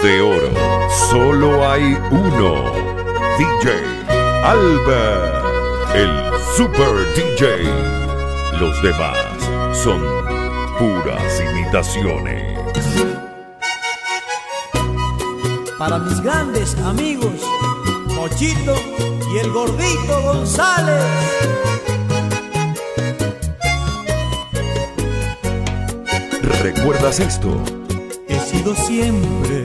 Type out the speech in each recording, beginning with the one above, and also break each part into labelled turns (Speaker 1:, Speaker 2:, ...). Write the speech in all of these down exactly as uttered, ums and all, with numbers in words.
Speaker 1: de oro, solo hay uno. D J Albert, el Super D J. Los demás son puras imitaciones.
Speaker 2: Para mis grandes amigos, Mochito y el Gordito González.
Speaker 1: ¿Recuerdas esto?
Speaker 2: He sido siempre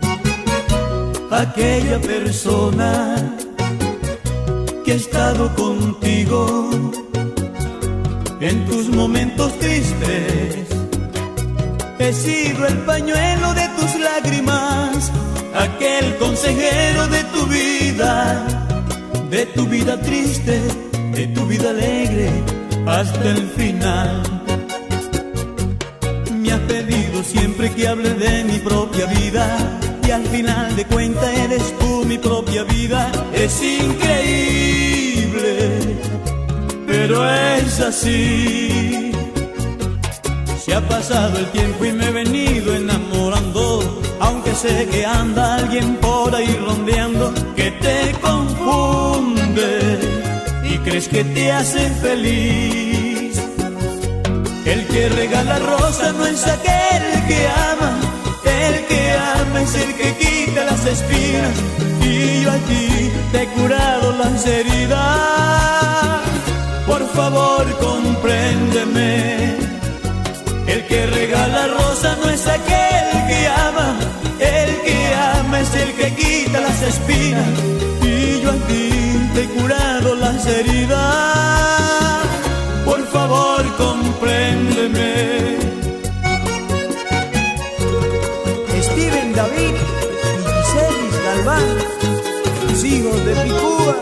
Speaker 2: aquella persona que ha estado contigo en tus momentos tristes. He sido el pañuelo de tus lágrimas, aquel consejero de tu vida, de tu vida triste, de tu vida alegre, hasta el final. Me has pedido siempre que hable de mi propia vida, y al final de cuentas eres tú mi propia vida. Es increíble, pero es así. Se ha pasado el tiempo y me he venido enamorando, aunque sé que anda alguien por ahí rondeando, que te confunde y crees que te hace feliz. El que regala rosa no es aquel que ama, el que ama es el que quita las espinas, y yo aquí te he curado las heridas. Por favor, compréndeme. El que regala rosa no es aquel que ama, el que ama es el que quita las espinas, y yo aquí te he curado las heridas. Por favor, compréndeme. Steven David y Giselis Galván, los hijos de Picúa.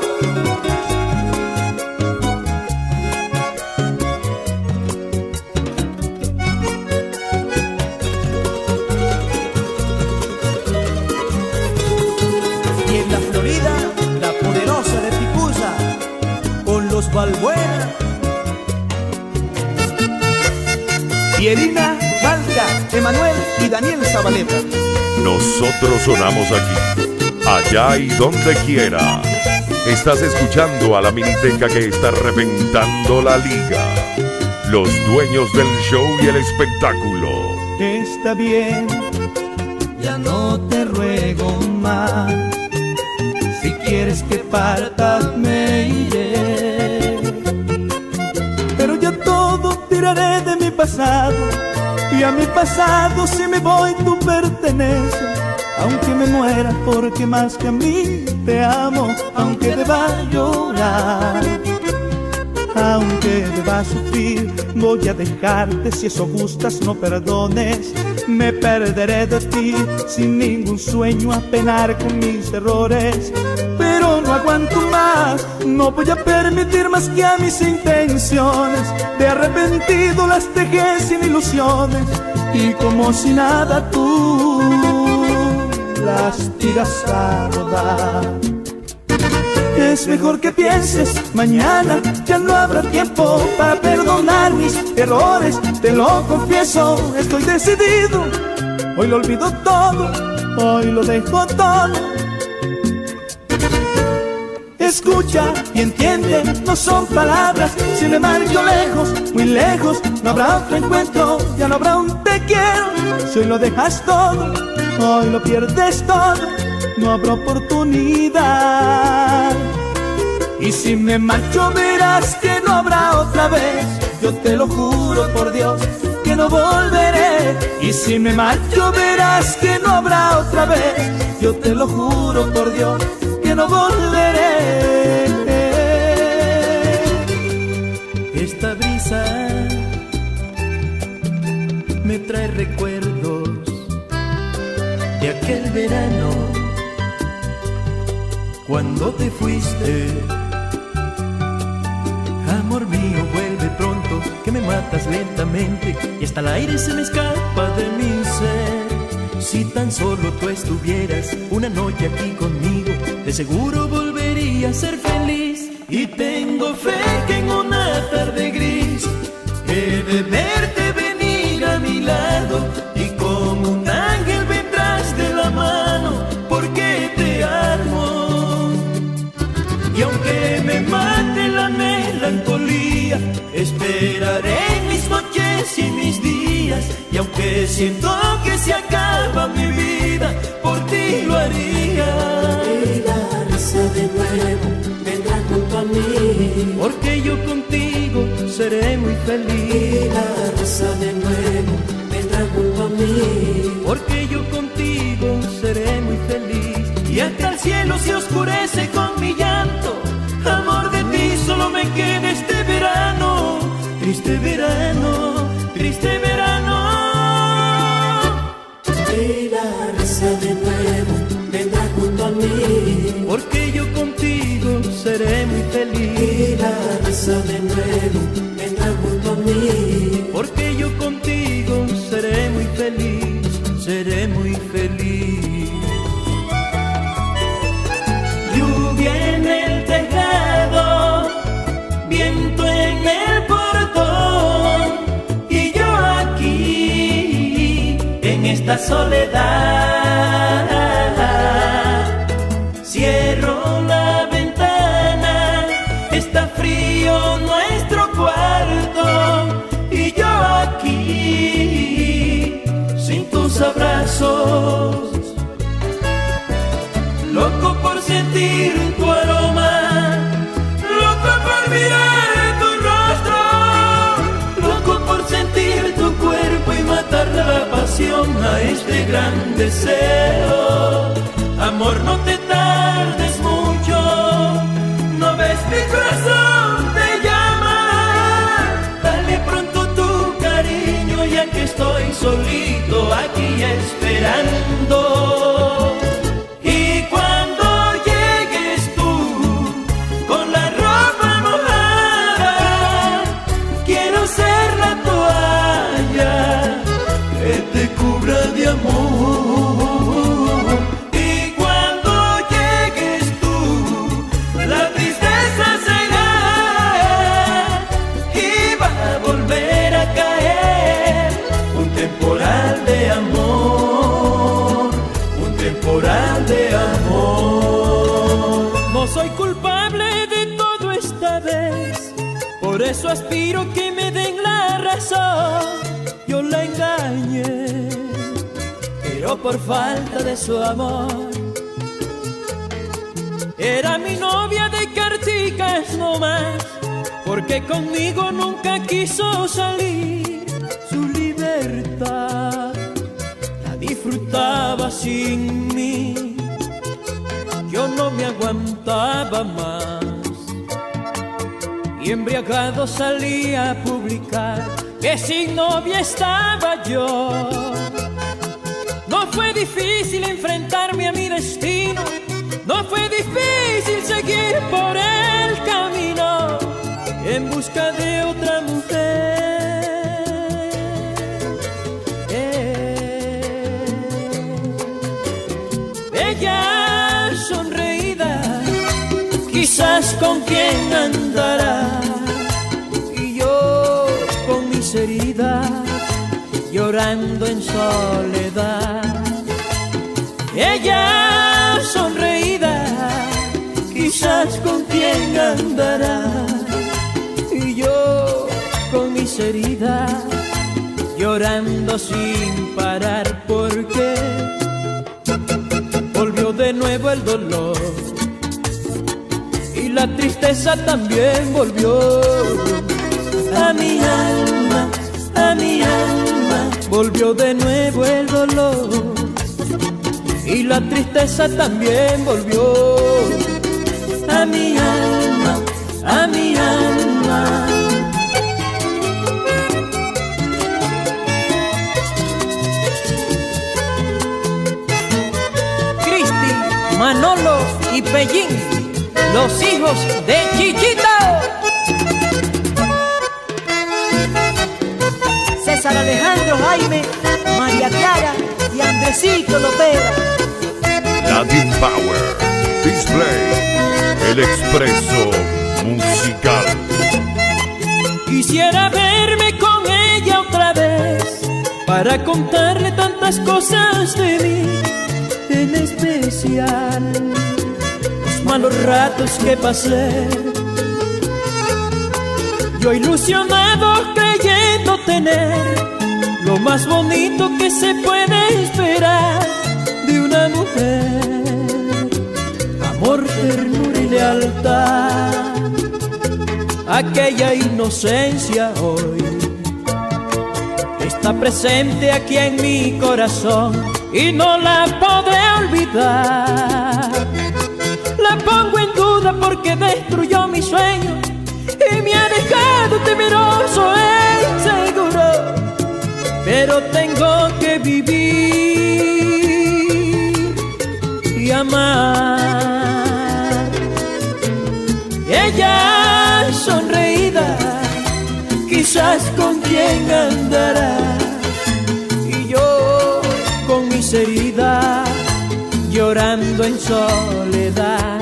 Speaker 2: Y en la Florida, la poderosa de Picusa, con los Balbuena.
Speaker 3: Pierina, Valga, Emanuel y Daniel Zabaleta.
Speaker 1: Nosotros sonamos aquí, allá y donde quiera. Estás escuchando a la miniteca que está reventando la liga. Los dueños del show y el espectáculo.
Speaker 2: Está bien, ya no te ruego más. Si quieres que partas me iré, pero ya todo tiraré de mi pasado, y a mi pasado si me voy tú perteneces. Aunque me muera porque más que a mí te amo, aunque deba llorar, aunque deba sufrir, voy a dejarte. Si eso gustas no perdones, me perderé de ti sin ningún sueño, a penar con mis errores. Pero no aguanto más, no voy a permitir más que a mis intenciones. De arrepentido las dejé sin ilusiones, y como si nada tú las tiras a rodar. Es mejor que pienses, mañana ya no habrá tiempo para perdonar mis errores. Te lo confieso, estoy decidido. Hoy lo olvido todo, hoy lo dejo todo. Escucha y entiende, no son palabras. Si me marcho lejos, muy lejos, no habrá otro encuentro, ya no habrá un te quiero. Si hoy lo dejas todo, hoy lo pierdes todo, no habrá oportunidad. Y si me marcho verás que no habrá otra vez, yo te lo juro por Dios que no volveré. Y si me marcho verás que no habrá otra vez, yo te lo juro por Dios que no volveré. Esta brisa me trae recuerdos de aquel verano cuando te fuiste. Amor mío, vuelve pronto, que me matas lentamente y hasta el aire se me escapa de mi ser. Si tan solo tú estuvieras una noche aquí conmigo, de seguro volvería a ser feliz. Y tengo fe que en una tarde gris he de verte venir a mi lado, y como un ángel vendrás de la mano aunque siento que se acaba mi vida, por ti lo haría.
Speaker 4: Y la risa de nuevo vendrá junto a mí,
Speaker 2: porque yo contigo seré muy feliz.
Speaker 4: y la risa de nuevo vendrá junto a mí,
Speaker 2: porque yo contigo seré muy feliz. Y hasta el cielo se oscurece con mi llanto, amor, de ti solo me queda este verano, triste verano, triste verano.
Speaker 4: y la risa de nuevo vendrá junto a mí,
Speaker 2: porque yo contigo seré muy feliz.
Speaker 4: y la risa de nuevo vendrá junto a mí,
Speaker 2: porque yo contigo seré muy feliz, seré muy feliz. Lluvia en el tejado, viento en el portón, y yo aquí en esta soledad. Cierro la ventana, está frío nuestro cuarto, y yo aquí sin tus abrazos, loco por sentir tu aroma, loco por mirar tu rostro, loco por sentir tu cuerpo y matar la pasión a este gran deseo. Amor, no te tardes mucho, no ves mi corazón te llama, dale pronto tu cariño, ya que estoy solito aquí esperando. Y cuando llegues tú con la ropa mojada, quiero ser la toalla que te cubra de amor. Y cuando llegues tú, la tristeza se irá y va a volver a caer un temporal de amor, un temporal de amor. No soy culpable de todo esta vez, por eso aspiro que me den la razón. Yo la engañé, pero por falta de su amor. Era mi novia de carticas nomás, porque conmigo nunca quiso salir. Su libertad la disfrutaba sin mí, yo no me aguantaba más, y embriagado salía a publicar que sin novia estaba yo. No fue difícil enfrentarme a mi destino, no fue difícil seguir por el camino en busca de otra mujer. Eh, ella sonreída, quizás con quien andará, y yo con mis heridas llorando en soledad. Ella sonreída, quizás con quien andará, y yo con mis heridas llorando sin parar, porque volvió de nuevo el dolor y la tristeza también volvió a mi alma, a mi alma. Volvió de nuevo el dolor y la tristeza también volvió a mi alma, a mi alma. Cristi, Manolo y Pellín, los hijos de Chichito.
Speaker 3: César Alejandro, Jaime, María Clara y Andresito Lopera.
Speaker 1: Latin Power Display, el expreso musical.
Speaker 2: Quisiera verme con ella otra vez para contarle tantas cosas de mí, en especial los malos ratos que pasé. Yo ilusionado creyendo tener lo más bonito que se puede esperar de una mujer: amor, ternura y lealtad. Aquella inocencia hoy está presente aquí en mi corazón y no la podré olvidar. La pongo en duda porque destruyó mi sueño y me ha dejado temeroso e inseguro, pero tengo que vivir y amar. Ella sonreída, quizás con quien andará, y yo con mis heridas llorando en soledad.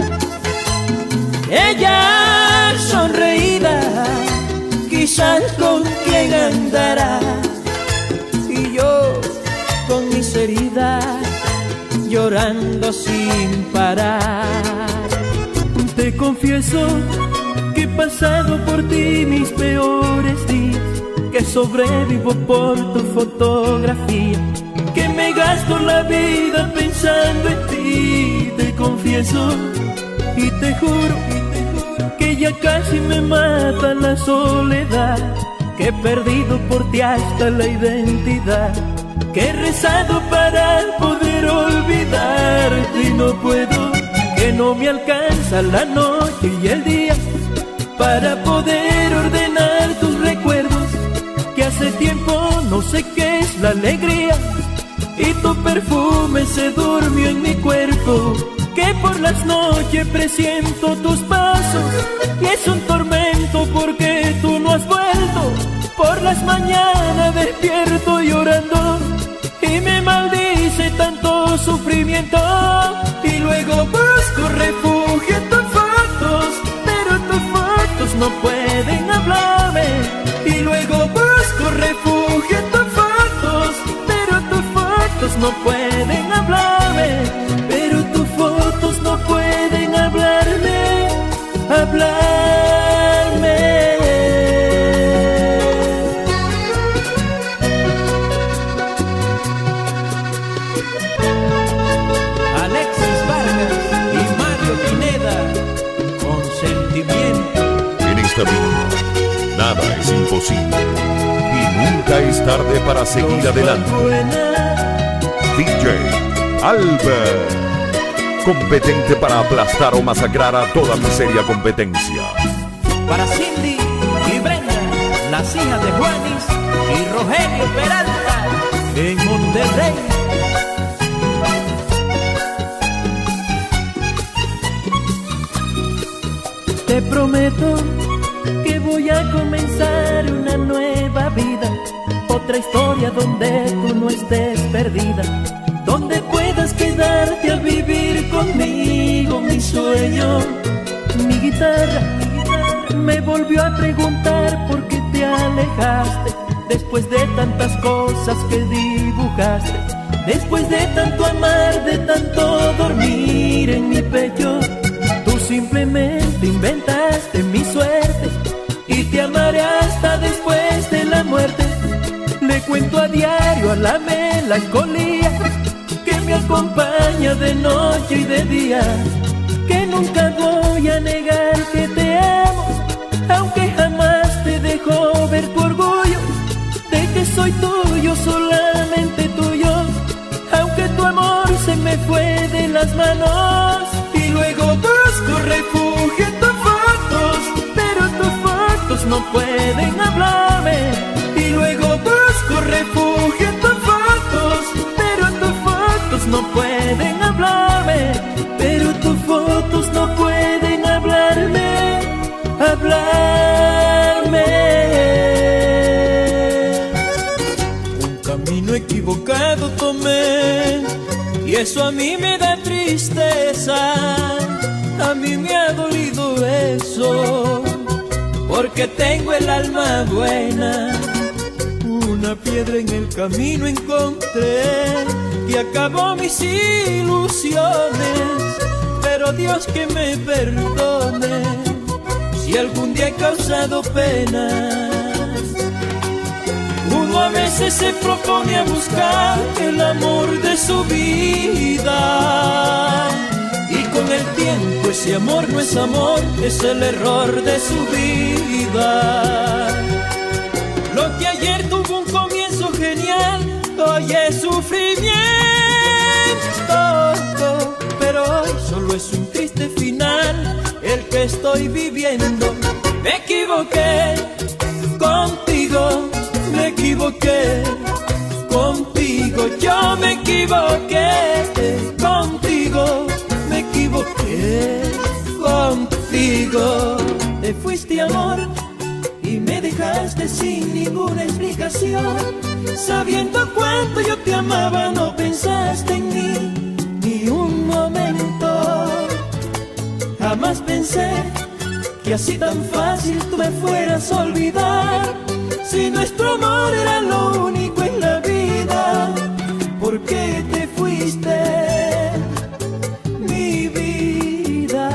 Speaker 2: Ella sonreída, quizás con quien andará, y yo con mis heridas llorando sin parar. Te confieso que he pasado por ti mis peores días, que sobrevivo por tu fotografía, que me gasto la vida pensando en ti. Te confieso y te juro que ya casi me mata la soledad, que he perdido por ti hasta la identidad, que he rezado para poder olvidarte y no puedo, que no me alcanza la noche y el día para poder ordenar tus recuerdos, que hace tiempo no sé qué es la alegría y tu perfume se durmió en mi cuerpo, que por las noches presiento tus pasos y es un tormento porque tú no has vuelto. Por las mañanas despierto llorando y me maldice tanto sufrimiento, y luego busco refugio en tus fotos, pero tus fotos no pueden hablarme. Y luego busco refugio en tus fotos, pero tus fotos no pueden hablarme, pero tus fotos no pueden hablarme, hablarme.
Speaker 5: Alexis Vargas y Mario Pineda, Consentimiento.
Speaker 1: En esta vida, nada es imposible y nunca es tarde para seguir adelante. D J Albert, competente para aplastar o masacrar a toda miseria competencia.
Speaker 5: Para Cindy y Brenda, las hijas de Juanis y Rogelio Peralta, en Monterrey.
Speaker 2: Te prometo que voy a comenzar una nueva vida, otra historia donde tú no estés perdida, donde puedas quedarte a vivir conmigo mi sueño. Mi guitarra, mi guitarra me volvió a preguntar por qué te alejaste, después de tantas cosas que dibujaste, después de tanto amar, de tanto dormir en mi pecho. Tú simplemente inventaste mi suerte y te amaré hasta después de la muerte. Le cuento a diario a la melancolía que me acompaña de noche y de día, que nunca voy a negar que te amo, aunque jamás te dejo ver tu orgullo de que soy tuyo, solamente tuyo, aunque tu amor se me fue de las manos. Y luego busco refugio en tus fotos, pero tus fotos no pueden hablarme. Y luego busco refugio en tus fotos, pero tus fotos no pueden hablarme, pero tus fotos no pueden hablarme, hablarme. Un camino equivocado tomé y eso a mí me da tristeza, a mí me ha dolido eso, porque tengo el alma buena. Una piedra en el camino encontré que acabó mis ilusiones, pero Dios que me perdone si algún día he causado penas. Un uno a veces se propone a buscar el amor de su vida, y con el tiempo ese amor no es amor, es el error de su vida. Lo que ayer tuvo un comienzo genial, hoy es sufrimiento, pero hoy solo es un triste final el que estoy viviendo. Me equivoqué contigo, me equivoqué contigo, yo me equivoqué contigo, me equivoqué contigo. Te fuiste, amor, y me dejaste sin ninguna explicación. Sabiendo cuánto yo te amaba, no pensaste en mí ni un momento. Jamás pensé que así tan fácil tú me fueras a olvidar. Si nuestro amor era lo único en la vida, ¿por qué te fuiste, mi vida?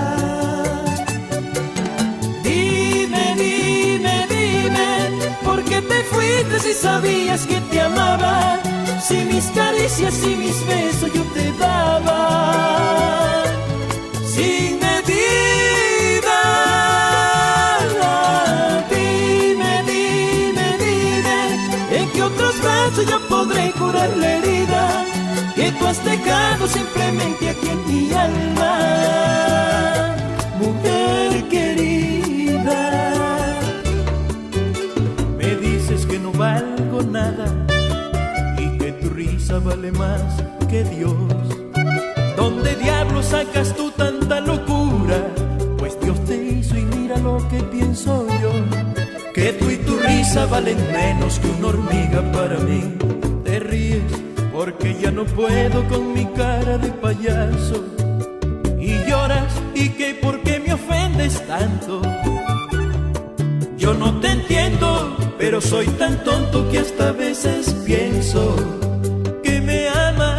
Speaker 2: Dime, dime, dime, ¿por qué te fuiste si sabías que te amaba? Si mis caricias y mis besos yo te daba sin medida. Dime, dime, dime, ¿en qué otros brazos yo podré curar la herida que tú has dejado simplemente aquí en mi alma, mujer querida?
Speaker 5: Me dices que no valgo nada y que tu risa vale más que Dios. ¿Dónde diablos sacas tú tanta locura? Pues Dios te hizo y mira lo que pienso yo, que tú y tu risa valen menos que una hormiga para mí. Te ríes porque ya no puedo con mi cara de payaso, y lloras y que por qué me ofendes tanto. Yo no te entiendo, pero soy tan tonto que hasta a veces pienso que me amas.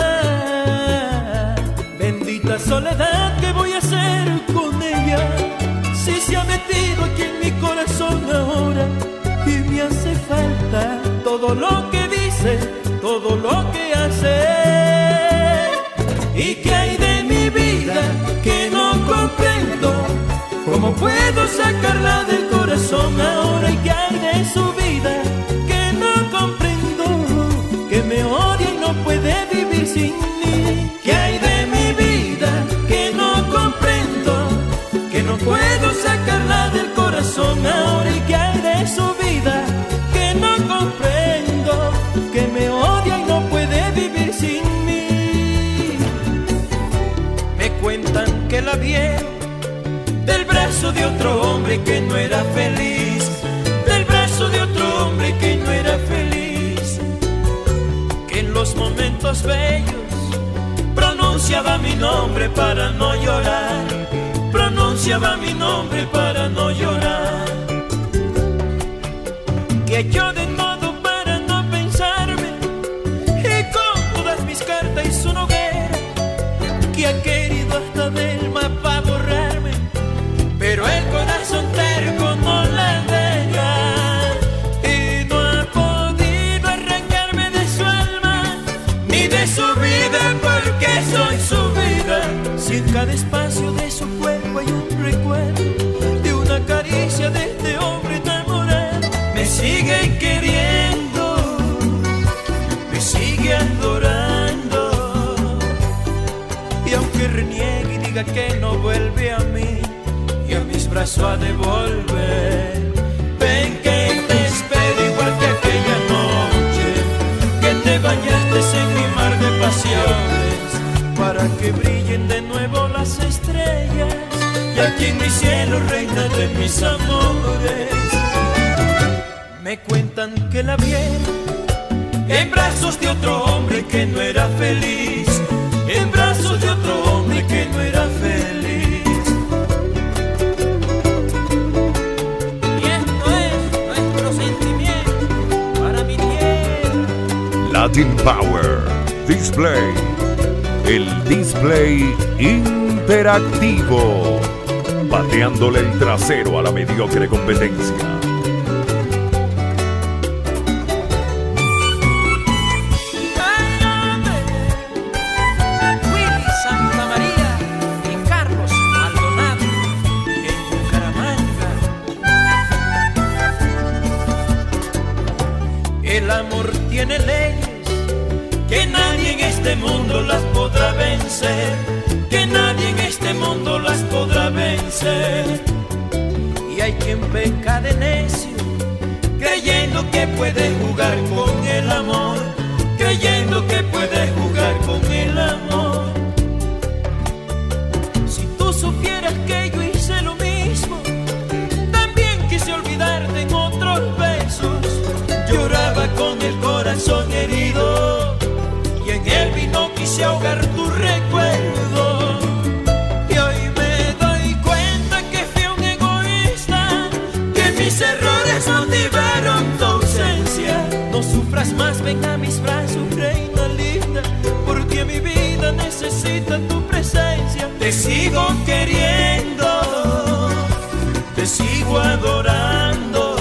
Speaker 5: Bendita soledad, ¿qué voy a hacer con ella? Si se ha metido aquí en mi corazón ahora y me hace falta todo lo que dice, todo lo que hace. ¿Y qué hay de mi vida que no comprendo? ¿Cómo puedo sacarla del corazón ahora? ¿Y qué hay de su vida que no comprendo? Que me odia y no puede vivir sin mí. ¿Qué hay de mi vida que no comprendo? Que no puedo sacarla del corazón ahora. ¿Y qué hay de su vida que no comprendo? Que me odia y no puede vivir sin mí. Me cuentan que la vieron del brazo de otro hombre que no era feliz, del brazo de otro hombre que no era feliz, que en los momentos bellos pronunciaba mi nombre para no llorar, pronunciaba mi nombre para no llorar, que yo de todo para no pensarme, y con todas mis cartas hizo una hoguera, que ha querido hasta del mapa borrarme, pero el corazón terco no la deja, y no ha podido arrancarme de su alma ni de su vida, porque soy su vida. Si en cada espacio de su cuerpo hay un recuerdo de una caricia de este hombre enamorado, me sigue queriendo, me sigue adorando, y aunque reniegue y diga que no vuelve a mí y a mis brazos a devolver, ven que te espero igual que aquella noche que te bañaste en mi mar de pasiones, para que brillen de nuevo las estrellas y aquí en mi cielo reina de mis amores. Me cuentan que la vieron en brazos de otro hombre que no era feliz, en brazos de otro hombre que no era feliz.
Speaker 1: Latin Power Display, el display interactivo, pateándole el trasero a la mediocre competencia.
Speaker 5: mundo las podrá vencer, que nadie en este mundo las podrá vencer. Y hay quien peca de necio, creyendo que puede jugar con el amor, creyendo que puede jugar con el amor. Si tú supieras que yo hice lo mismo, también quise olvidarte en otros besos. Lloraba con el corazón herido y en el vino quise ahogar tu recuerdo. Y hoy me doy cuenta que fui un egoísta, que mis errores motivaron tu ausencia. No sufras más, ven a mis brazos, reina linda, porque mi vida necesita tu presencia. Te sigo queriendo, te sigo adorando,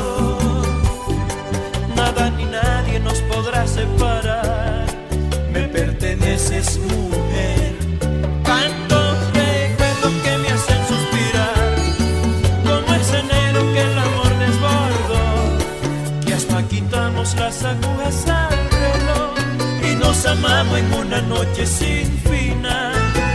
Speaker 5: nada ni nadie nos podrá separar. Me perteneces, mujer. Tantos recuerdos que me hacen suspirar, como ese enero que el amor desbordó, que hasta quitamos las agujas al reloj y nos amamos en una noche sin final.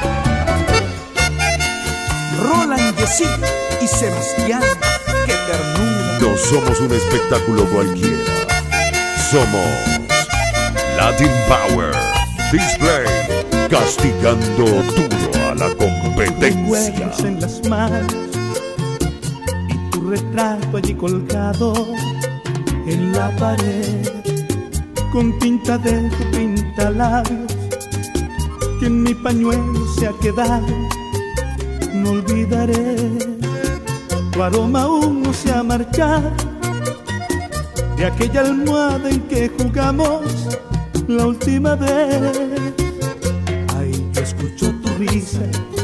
Speaker 2: Roland Jessy y Sebastián, qué ternura.
Speaker 1: No somos un espectáculo cualquiera. Somos Latin Power Display, castigando duro a la competencia.
Speaker 2: Recuerdos en las manos y tu retrato allí colgado en la pared, con tinta de tu pintalabios que en mi pañuelo se ha quedado. No olvidaré, tu aroma aún no se ha marchado de aquella almohada en que jugamos la última vez. Ay, yo escucho tu risa,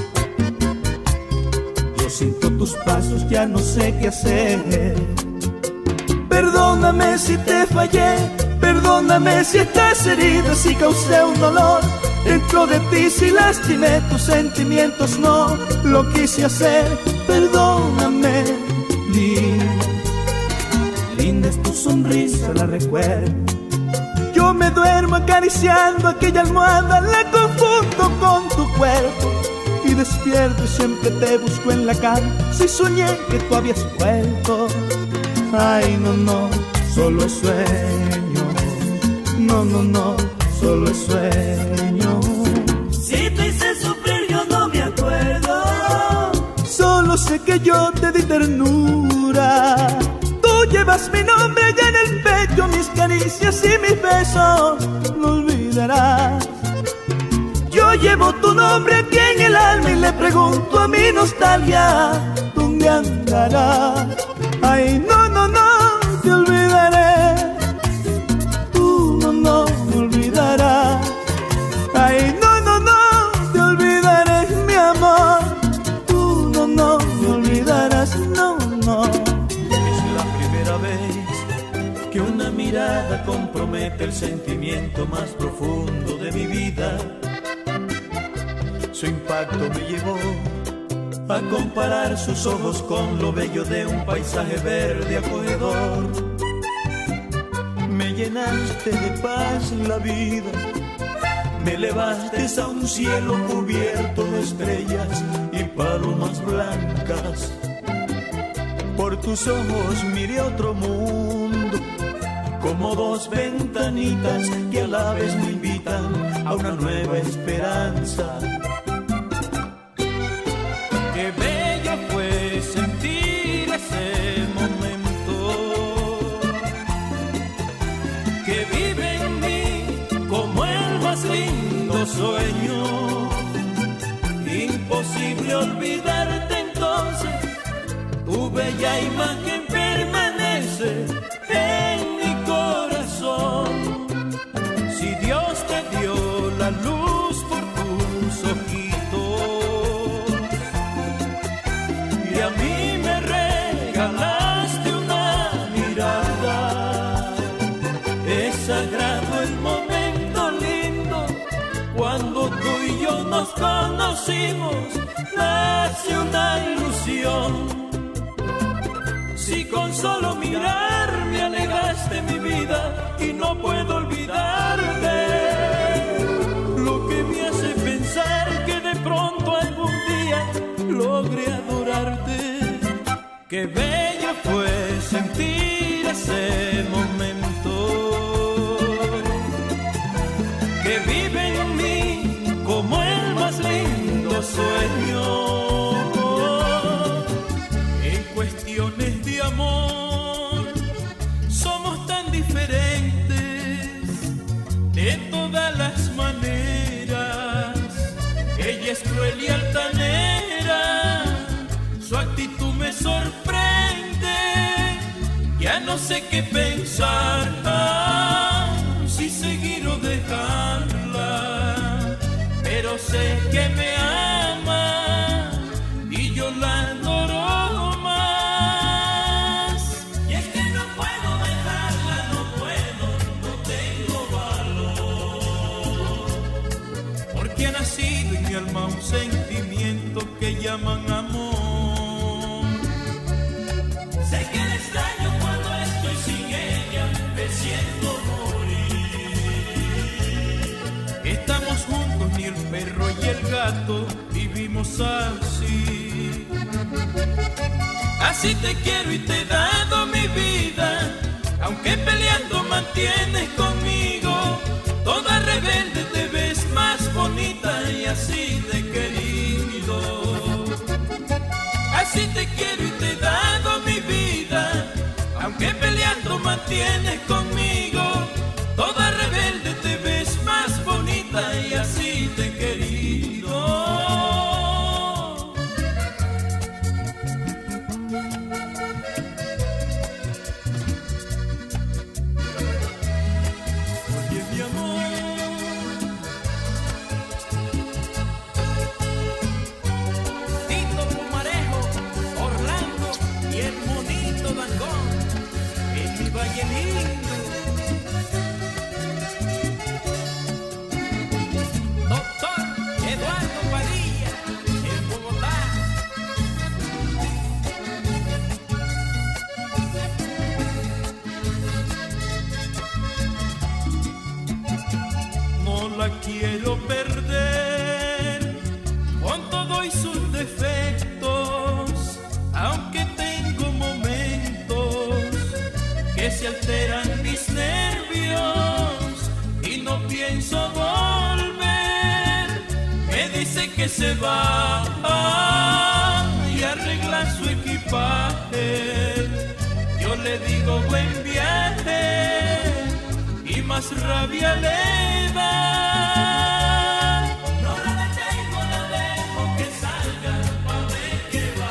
Speaker 2: yo siento tus pasos, ya no sé qué hacer. Perdóname si te fallé, perdóname si estás herida, si causé un dolor dentro de ti, si lastimé tus sentimientos, no lo quise hacer. Perdóname, linda, linda es tu sonrisa, la recuerdo. Yo me duermo acariciando aquella almohada, la confundo con tu cuerpo y despierto y siempre te busco en la cama, si soñé que tú habías vuelto. Ay, no, no, solo es sueño. No, no, no, solo es sueño.
Speaker 4: Si te hice sufrir yo no me acuerdo,
Speaker 2: solo sé que yo te di ternura. Tú llevas mi nombre allá en el pecho, mis caricias y mis besos no olvidarás. Yo llevo tu nombre aquí en el alma y le pregunto a mi nostalgia, ¿dónde andarás? Ay, no, no, no, te olvidaré. Tú no, no me olvidarás. Ay, no, no, no, te olvidaré, mi amor. Tú no, no me olvidarás, no, no.
Speaker 5: Es la primera vez que una mirada compromete el sentimiento más profundo de mi vida. Su impacto me llevó a comparar sus ojos con lo bello de un paisaje verde acogedor. Me llenaste de paz la vida, me elevaste a un cielo cubierto de estrellas y palomas blancas. Por tus ojos miré otro mundo, como dos ventanitas que a la vez me invitan a una nueva esperanza. Qué bello fue sentir ese momento que vive en mí como el más lindo sueño. Imposible olvidarte entonces, tu bella imagen permanece en mi corazón. Si Dios te dio la luz por tus ojitos y a mí me regalaste una mirada, es sagrado el momento lindo cuando tú y yo nos conocimos, nace una ilusión. Si con solo mirar me alegraste mi vida y no puedo olvidarte lo que Qué bello fue sentir ese momento que vive en mí como el más lindo sueño. En cuestiones de amor somos tan diferentes de todas las maneras. Ella es cruel y altanera, su actitud me sorprende. Ya no sé qué pensar, ah, si seguir o dejarla, pero sé que me ama y yo la adoro más. Y es que no puedo dejarla, no puedo, no tengo valor, porque ha nacido en mi alma un sentimiento que llaman amor. Sé que la extraño cuando estoy sin ella, me siento morir. Estamos juntos, ni el perro y el gato vivimos así. Así te quiero y te he dado mi vida, aunque peleando mantienes conmigo. Toda rebelde te ves más bonita y así te he querido. Así te quiero y te he dado mi vida, aunque peleando mantienes conmigo. Toda rebelde te ves más bonita y así te he querido. Oye, mi amor, Tito Pumarejo, Orlando y el monito Dangón, en mi valle lindo. Doctor Eduardo Padilla, en Bogotá. No la quiero perder con todo y sus defectos, aunque tengo momentos que se alteran mis nervios y no pienso volver. Me dice que se va y arregla su equipaje. Yo le digo buen viaje y más rabia le da. No la detengo, la dejo que salga pa' ver qué va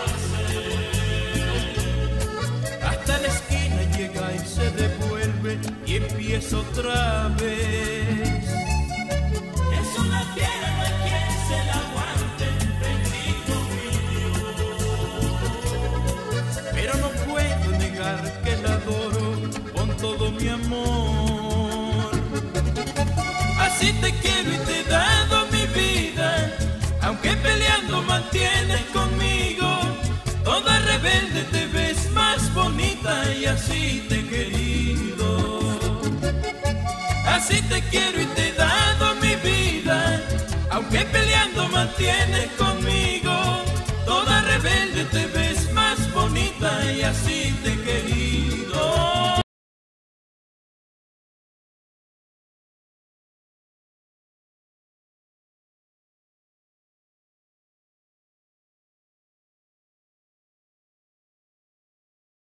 Speaker 5: a hacer. Hasta la esquina llega y se devuelve y empieza otra vez. Es una fiera, no hay quien se la aguante, bendito mi Dios. Pero no puedo negar que la adoro con todo mi amor. Así te quiero y te he dado mi vida, aunque peleando mantienes conmigo. Toda rebelde te ves más bonita y así te he querido. Así te quiero y te he dado mi vida, aunque peleando mantienes conmigo. Toda rebelde te ves más bonita y así